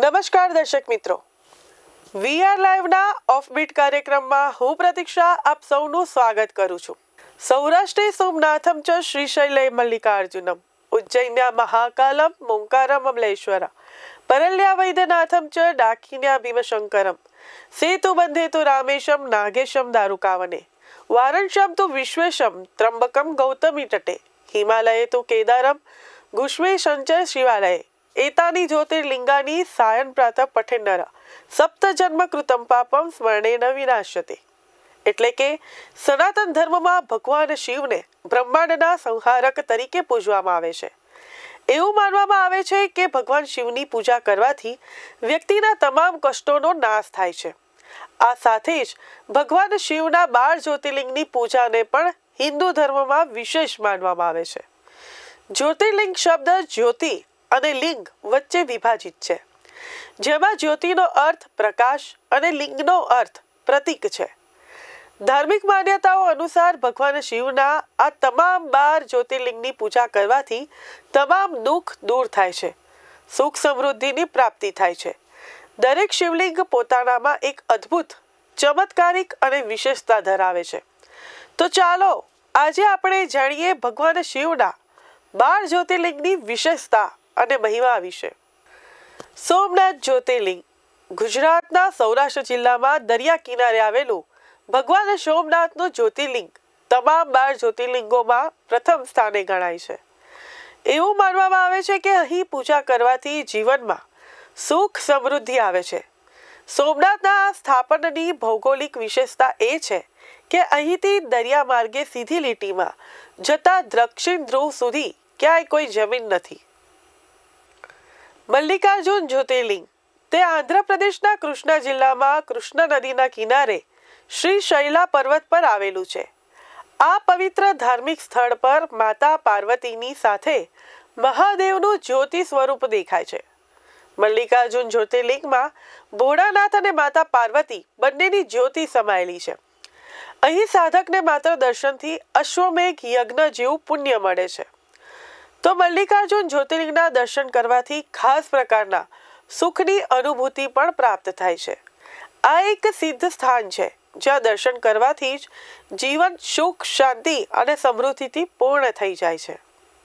નમસ્કાર દર્શક મિત્રો, વીઆર લાઈવના ઓફબીટ કાર્યક્રમમાં હું પ્રતીક્ષા આપ સૌનું સ્વાગત કરું છું. સૌરાષ્ટ્રે સોમનાથમ ચ શ્રીશૈલે મલ્લિકાર્જુનમ ઉજ્જૈન્યા મહાકાલમ મોંકારમ અમલેશ્વર પરલ્યા વૈદ્યનાથમ ચ ડાકિન્યા ભીમશંકરમ સેતુબંધે તુ રામેશમ નાગેશમ દારુકાવને વારણશ્યામ તુ વિશ્વેશમ ત્રંબકમ ગૌતમી તટે હિમાલયે તુ કેદારમ ગુષ્મે સંચય શિવાલયે એતાની જ્યોતિર્લિંગાની સાયન પ્રાતઃ પઠેન્નર સપ્ત જન્મ કૃતમ પાપમ સ્મરણેન વિનાશ્યતે. એટલે કે સનાતન ધર્મમાં ભગવાન શિવને બ્રહ્માંડના સંહારક તરીકે પૂજવામાં આવે છે. એવું માનવામાં આવે છે કે ભગવાન શિવની પૂજા કરવાથી વ્યક્તિના તમામ કષ્ટોનો નાશ થાય છે. આ સાથે જ ભગવાન શિવના 12 જ્યોતિર્લિંગની પૂજાને પણ હિન્દુ ધર્મમાં વિશેષ માનવામાં આવે છે. જ્યોતિર્લિંગ શબ્દ જ્યોતિ અને લિંગ વચ્ચે વિભાજિત છે, જેમાં જ્યોતિનો અર્થ પ્રકાશ અને લિંગનો અર્થ પ્રતીક છે. ધાર્મિક માન્યતાઓ અનુસાર ભગવાન શિવના આ તમામ 12 જ્યોતિર્લિંગની પૂજા કરવાથી તમામ દુઃખ દૂર થાય છે, સુખ સમૃદ્ધિની પ્રાપ્તિ થાય છે. દરેક શિવલિંગ પોતાનામાં એક અદ્ભુત, ચમત્કારિક અને વિશેષતા ધરાવે છે. તો ચાલો આજે આપણે જાણીએ ભગવાન શિવના 12 જ્યોતિર્લિંગની વિશેષતા અને મહિમા વિશે. સોમનાથ જ્યોતિર્લિંગ ગુજરાતના સૌરાષ્ટ્ર જિલ્લામાં દરિયા કિનારે આવેલું ભગવાન સોમનાથનું જ્યોતિર્લિંગ તમામ 12 જ્યોતિર્લિંગોમાં પ્રથમ સ્થાને ગણાય છે. એવું માનવામાં આવે છે કે અહીં પૂજા કરવાથી જીવનમાં સુખ સમૃદ્ધિ આવે છે. સોમનાથના સ્થાપનની ભૌગોલિક વિશેષતા એ છે કે અહીંથી દરિયા માર્ગે સીધી લીટીમાં જતા દક્ષિણ ધ્રુવ સુધી ક્યાંય કોઈ જમીન નથી. મલ્લિકાર્જુન જ્યોતિર્લિંગ તે આંધ્રપ્રદેશના કૃષ્ણા જિલ્લામાં કૃષ્ણ નદીના કિનારે શ્રી શૈલા પર્વત પર આવેલું છે. આ પવિત્ર ધાર્મિક સ્થળ પર માતા પાર્વતીની સાથે મહાદેવનું જ્યોતિ સ્વરૂપ દેખાય છે. મલ્લિકાર્જુન જ્યોતિર્લિંગમાં ભોળાનાથ અને માતા પાર્વતી બંનેની જ્યોતિ સમાયેલી છે. અહીં સાધકને માત્ર દર્શનથી અશ્વમેઘ યજ્ઞ જેવું પુણ્ય મળે છે. તો મલ્લિકાર્જુન જ્યોતિર્લિંગના દર્શન કરવાથી ખાસ પ્રકારના સુખની અનુભૂતિ પણ પ્રાપ્ત થાય છે. આ એક સિદ્ધ સ્થાન છે જ્યાં દર્શન કરવાથી જ જીવન સુખ, શાંતિ અને સમૃદ્ધિથી પૂર્ણ થઈ જાય છે.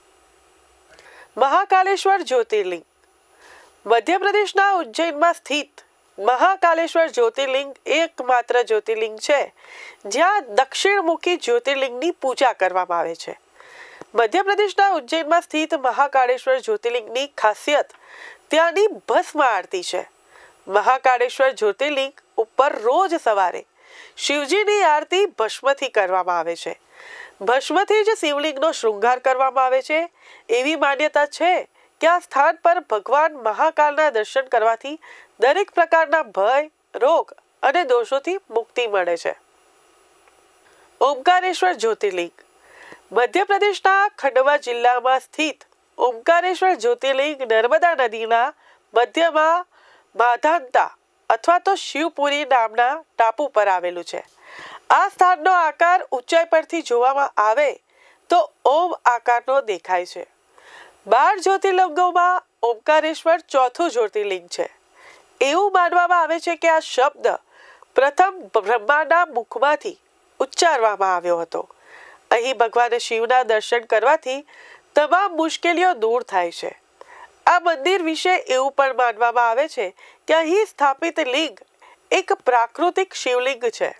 મહાકાલેશ્વર જ્યોતિર્લિંગ મધ્યપ્રદેશના ઉજ્જૈનમાં સ્થિત મહાકાલેશ્વર જ્યોતિર્લિંગ એકમાત્ર જ્યોતિર્લિંગ છે જ્યાં દક્ષિણમુખી જ્યોતિર્લિંગની પૂજા કરવામાં આવે છે. મધ્યપ્રદેશના ઉજ્જૈનમાં સ્થિત મહાકાળેશ્વર જ્યોતિર્લિંગની ખાસિયત ત્યાંની ભસ્મ આરતી છે. મહાકાળેશ્વર જ્યોતિર્લિંગ ઉપર રોજ સવારે શિવજીની આરતી ભસ્મથી કરવામાં આવે છે. ભસ્મથી જ શિવલિંગનો શૃંગાર કરવામાં આવે છે. એવી માન્યતા છે કે આ સ્થાન પર ભગવાન મહાકાળના દર્શન કરવાથી દરેક પ્રકારના ભય, રોગ અને દોષોથી મુક્તિ મળે છે. ઓમકારેશ્વર જ્યોતિર્લિંગ મધ્યપ્રદેશના ખંડવા જિલ્લામાં સ્થિત ઓમકારેશ્વર જ્યોતિર્લિંગ નર્મદા નદીના મધ્યમાં માધાનતા અથવા તો શિવપુરી નામના ટાપુ પર આવેલું છે. આ સ્થાનનો આકાર ઊંચાઈ પરથી જોવામાં આવે તો ઓમ આકારનો દેખાય છે. 12 જ્યોતિર્લિંગોમાં ઓમકારેશ્વર ચોથું જ્યોતિર્લિંગ છે. એવું માનવામાં આવે છે કે આ શબ્દ પ્રથમ બ્રહ્માના મુખમાંથી ઉચ્ચારવામાં આવ્યો હતો. અહીં ભગવાન શિવના દર્શન કરવાથી તમામ મુશ્કેલીઓ દૂર થાય છે. આ મંદિર વિશે એવું પણ માનવામાં આવે છે કે અહીં સ્થાપિત લિંગ એક પ્રાકૃતિક શિવલિંગ છે.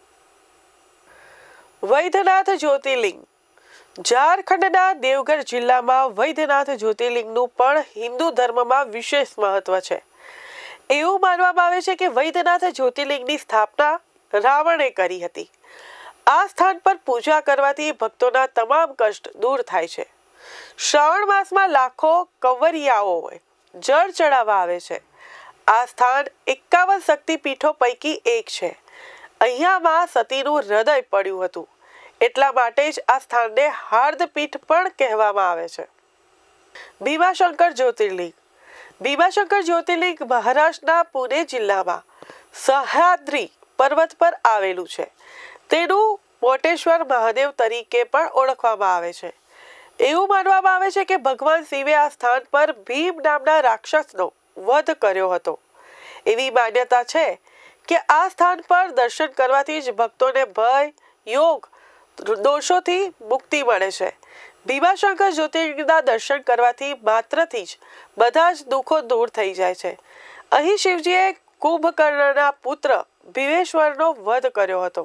વૈદ્યનાથ જ્યોતિર્લિંગ ઝારખંડના દેવઘર જિલ્લામાં વૈદ્યનાથ જ્યોતિર્લિંગનું પણ હિન્દુ ધર્મમાં વિશેષ મહત્વ છે. એવું માનવામાં આવે છે કે વૈદ્યનાથ જ્યોતિર્લિંગની સ્થાપના રાવણે કરી હતી. આ સ્થાન પર પૂજા કરવાથી ભક્તોના તમામ કષ્ટ દૂર થાય છે. શ્રાવણ માસમાં લાખો કંવરિયાઓ જળ ચડાવવા આવે છે. આ સ્થાન 51 શક્તિપીઠો પૈકી એક છે. અહીંયા માં સતીનું હૃદય પડ્યું હતું, એટલા માટે જ આ સ્થાનને હાર્દપીઠ પણ કહેવામાં આવે છે. ભીમાશંકર જ્યોતિર્લિંગ ભીમાશંકર જ્યોતિર્લિંગ મહારાષ્ટ્રના પુણે જિલ્લામાં સહ્યાદ્રી પર્વત પર આવેલું છે. તેનું મોટેશ્વર મહાદેવ તરીકે પણ ઓળખવામાં આવે છે. એવું માનવામાં આવે છે કે ભગવાન શિવે આ સ્થાન પર ભીમ નામના રાક્ષસનો વધ કર્યો હતો. એવી માન્યતા છે કે આ સ્થાન પર દર્શન કરવાથી જ ભક્તોને ભય, યોગ, દોષોથી મુક્તિ મળે છે. ભીમાશંકર જ્યોતિર્લિંગના દર્શન કરવાથી માત્રથી જ બધા જ દુઃખો દૂર થઈ જાય છે. અહીં શિવજીએ કુંભકર્ણના પુત્ર ભીમેશ્વરનો વધ કર્યો હતો.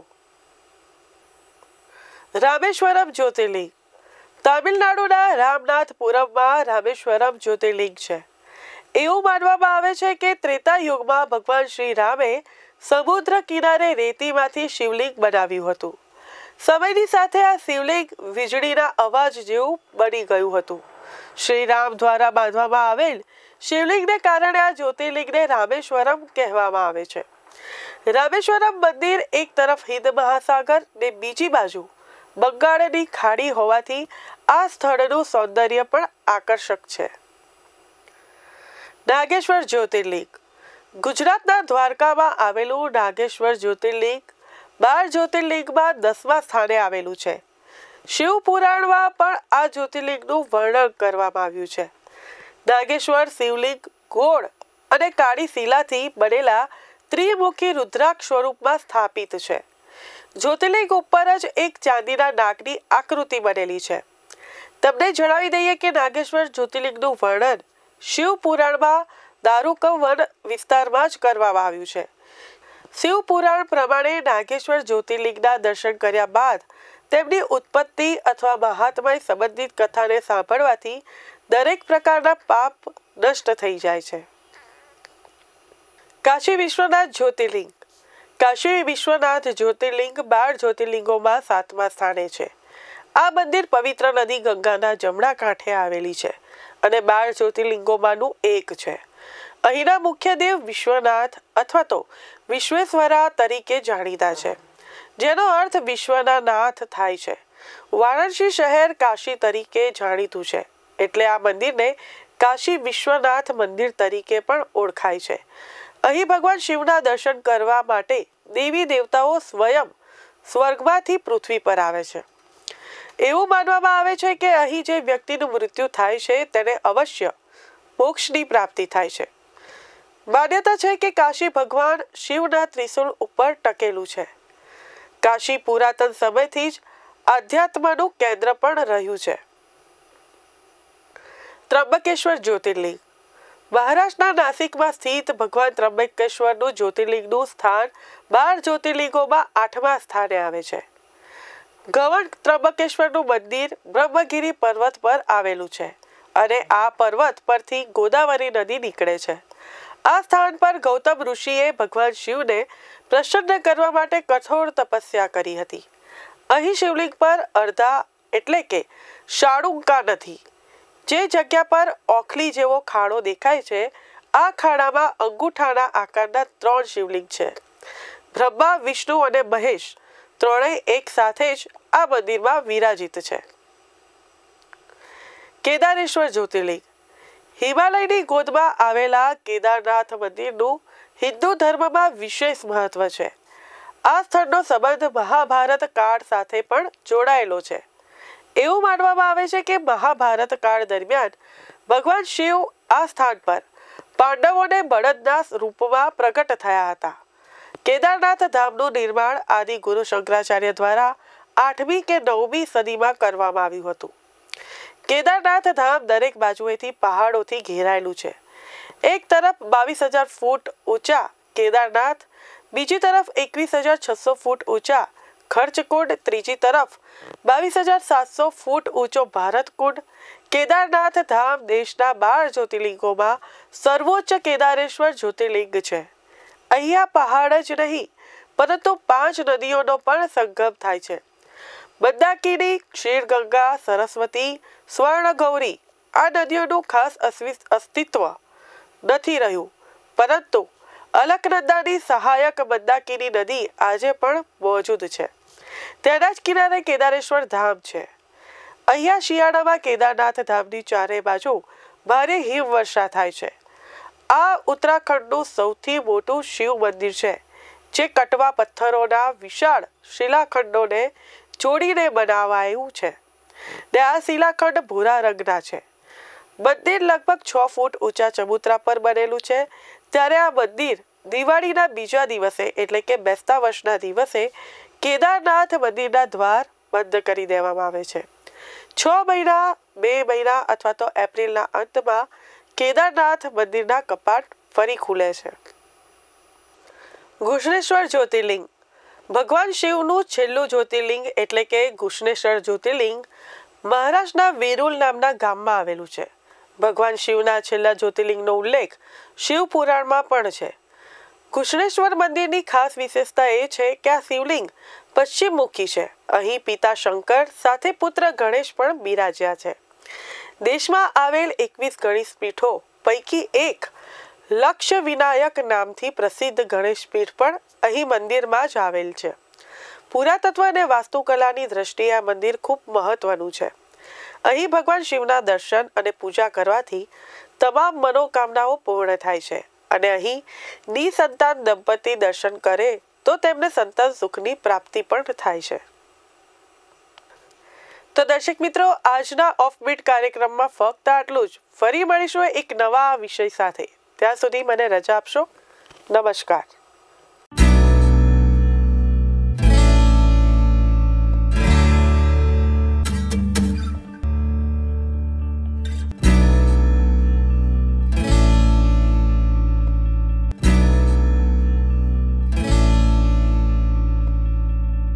રામેશ્વરમ જ્યોતિર્લિંગ. તામિલનાડુના રામનાથપુરમમાં રામેશ્વરમ જ્યોતિર્લિંગ છે. એવું માનવામાં આવે છે કે ત્રેતા યુગમાં ભગવાન શ્રી રામે સમુદ્ર કિનારે રેતીમાંથી શિવલિંગ બનાવ્યું હતું. સમયની સાથે આ શિવલિંગ વીજળીના અવાજ જેવું બની ગયું હતું. શ્રી રામ દ્વારા બાંધવામાં આવેલ શિવલિંગને કારણે આ જ્યોતિર્લિંગને રામેશ્વરમ કહેવામાં આવે છે. રામેશ્વરમ મંદિર એક તરફ હિંદ મહાસાગર ને બીજી બાજુ બંગાળની ખાડી હોવાથી આ સ્થળનું સૌંદર્ય પણ આકર્ષક છે. નાગેશ્વર જ્યોતિર્લિંગ. ગુજરાતના દ્વારકામાં આવેલું નાગેશ્વર જ્યોતિર્લિંગ 12 જ્યોતિર્લિંગમાં 10મા સ્થાને આવેલું છે. શિવ પુરાણમાં પણ આ જ્યોતિર્લિંગનું વર્ણન કરવામાં આવ્યું છે. નાગેશ્વર શિવલિંગ ગોળ અને કાળી શિલાથી બનેલા ત્રિમુખી રુદ્રાક્ષ સ્વરૂપમાં સ્થાપિત છે. જ્યોતિર્લિંગ ઉપર જ એક ચાંદીના નાગની આકૃતિ બનેલી છે. તમને જણાવી દઈએ કે નાગેશ્વર જ્યોતિર્લિંગનું વર્ણન શિવ પુરાણમાં દારૂકમ વન વિસ્તારમાં જ કરવામાં આવ્યું છે. શિવ પુરાણ પ્રમાણે નાગેશ્વર જ્યોતિર્લિંગના દર્શન કર્યા બાદ તેમની ઉત્પત્તિ અથવા મહાત્મય સંબંધિત કથાને સાંભળવાથી દરેક પ્રકારના પાપ નષ્ટ થઈ જાય છે. કાશી વિશ્વનાથ જ્યોતિર્લિંગ. કાશી વિશ્વનાથ જ્યોતિર્લિંગ 12 જ્યોતિર્લિંગોમાં 7મા સ્થાને છે. આ મંદિર પવિત્ર નદી ગંગાના જમણા કાંઠે આવેલી છે અને 12 જ્યોતિર્લિંગોમાંનું એક છે. અહીંના મુખ્ય દેવ વિશ્વનાથ અથવા તો વિશ્વેશ્વરા તરીકે જાણીતા છે, જેનો અર્થ વિશ્વના નાથ થાય છે. વારાણસી શહેર કાશી તરીકે જાણીતું છે, એટલે આ મંદિરને કાશી વિશ્વનાથ મંદિર તરીકે પણ ઓળખાય છે. અહીં ભગવાન શિવના દર્શન કરવા માટે દેવી દેવતાઓ સ્વયં સ્વર્ગમાંથી પૃથ્વી પર આવે છે. એવું માનવામાં આવે છે કે અહીં જે વ્યક્તિનું મૃત્યુ થાય છે તેને અવશ્ય મોક્ષની પ્રાપ્તિ થાય છે. માન્યતા છે કે કાશી ભગવાન શિવના ત્રિશૂળ ઉપર ટકેલું છે. કાશી પુરાતન સમયથી જ આધ્યાત્મનું કેન્દ્ર પણ રહ્યું છે. ત્રંબકેશ્વર જ્યોતિર્લિંગ. મહારાષ્ટ્રના નાસિકમાં સ્થિત ભગવાન ત્રંબકેશ્વરનું જ્યોતિર્લિંગનું સ્થાન 12 જ્યોતિર્લિંગોમાં 8મા સ્થાને આવે છે. ગવણ ત્રંબકેશ્વરનું મંદિર બ્રહ્મગીરી પર્વત પર આવેલું છે અને આ પર્વત પરથી ગોદાવરી નદી નીકળે છે. આ સ્થાન પર ગૌતમ ઋષિએ ભગવાન શિવને પ્રસન્ન કરવા માટે કઠોર તપસ્યા કરી હતી. અહીં શિવલિંગ પર અર્ધા એટલે કે શાળુંકા નથી. જે જગ્યા પર ઓખલી જેવો ખાડો દેખાય છે, આ ખાડામાં અંગૂઠાના આકારના 3 શિવલિંગ છે. બ્રહ્મા, વિષ્ણુ અને મહેશ ત્રણેય એક સાથે જ આ મંદિરમાં વિરાજિત છે. કેદારેશ્વર જ્યોતિર્લિંગ. હિમાલયની ગોદમાં આવેલા કેદારનાથ મંદિરનું હિન્દુ ધર્મમાં વિશેષ મહત્વ છે. આ સ્થળનો સંબંધ મહાભારત કાળ સાથે પણ જોડાયેલો છે. એવું માનવામાં આવે છે કે મહાભારત કાળ દરમિયાન ભગવાન શિવ આ સ્થાન પર પાંડવોને બળદના રૂપમાં પ્રગટ થયા હતા. કેદારનાથ ધામનું નિર્માણ આદિ ગુરુ શંકરાચાર્ય દ્વારા 8મી કે 9મી સદીમાં કરવામાં આવ્યું હતું. કેદારનાથ ધામ દરેક બાજુએથી પહાડોથી ઘેરાયેલું છે. એક તરફ 22,000 ફૂટ ઊંચા કેદારનાથ, બીજી તરફ 21,600 ફૂટ ઊંચા ખર્ચકુંડ, ત્રીજી તરફ 22,700 ફૂટ ઊંચો ભારતકુંડ. કેદારનાથ ધામ દેશના 12 જ્યોતિર્લિંગોમાં સર્વોચ્ચ કેદારેશ્વર જ્યોતિર્લિંગ છે. અહીંયા પહાડ જ નહીં પરંતુ 5 નદીઓનો પણ સંગમ થાય છે. મંદાકિની, ક્ષીરગંગા, સરસ્વતી, સ્વર્ણગૌરી આ નદીઓનું ખાસ અસ્તિત્વ નથી રહ્યું, પરંતુ અલકનંદાની સહાયક મંદાકિની નદી આજે પણ મોજૂદ છે. તેના જ કિનારે કેદારેશ્વર ધામ છે. અહીંયા શિયાળામાં કેદારનાથ ધામની ચારે બાજુ ભારે હિમવર્ષા થાય છે. આ ઉત્તરાખંડનું સૌથી મોટું શિવ મંદિર છે, જે કટવા પથ્થરોના વિશાળ શિલાખંડોને જોડીને બનાવાયું છે. ને આ શિલાખંડ ભૂરા રંગના છે. મંદિર લગભગ 6 ફૂટ ઊંચા ચબૂતરા પર બનેલું છે. ત્યારે આ મંદિર દિવાળીના બીજા દિવસે એટલે કે બેસતા વર્ષના દિવસે કેદારનાથ મંદિરના દ્વાર બંધ કરી દેવામાં આવે છે. 6 મહિના 2 મહિના અથવા તો એપ્રિલના અંતમાં કેદારનાથ મંદિરના કપાટ ફરી ખુલે છે. ઘૃષ્ણેશ્વર જ્યોતિર્લિંગ ભગવાન શિવનું છેલ્લું જ્યોતિર્લિંગ એટલે કે ઘૃષ્ણેશ્વર જ્યોતિર્લિંગ મહારાષ્ટ્રના વેરુલ નામના ગામમાં આવેલું છે. ભગવાન શિવના છેલ્લા જ્યોતિર્લિંગનો ઉલ્લેખ શિવ પુરાણમાં પણ છે. ઘૃષ્ણેશ્વર મંદિરની ખાસ વિશેષતા એ છે કે આ શિવલિંગ પશ્ચિમમુખી છે. અહીં પિતા શંકર સાથે પુત્ર ગણેશ પણ બિરાજ્યા છે. દેશમાં આવેલ 21 ગણેશ પીઠો પૈકી એક લક્ષ વિનાયક નામથી પ્રસિદ્ધ ગણેશ પીઠ પણ અહીં મંદિરમાં જ આવેલ છે. પુરાતત્વ અને વાસ્તુકલાની દ્રષ્ટિએ આ મંદિર ખૂબ મહત્વનું છે. અહીં ભગવાન શિવના દર્શન અને પૂજા કરવાથી તમામ મનોકામનાઓ પૂર્ણ થાય છે અને અહીં નિસંતાન દંપતી દર્શન કરે તો તેમને સંતાન સુખની પ્રાપ્તિ પણ થાય છે. તો દર્શક મિત્રો, આજના ઓફબીટ કાર્યક્રમમાં ફક્ત આટલું જ. ફરી મળીશું એક નવા વિષય સાથે. ત્યાં સુધી મને રજા આપશો. નમસ્કાર.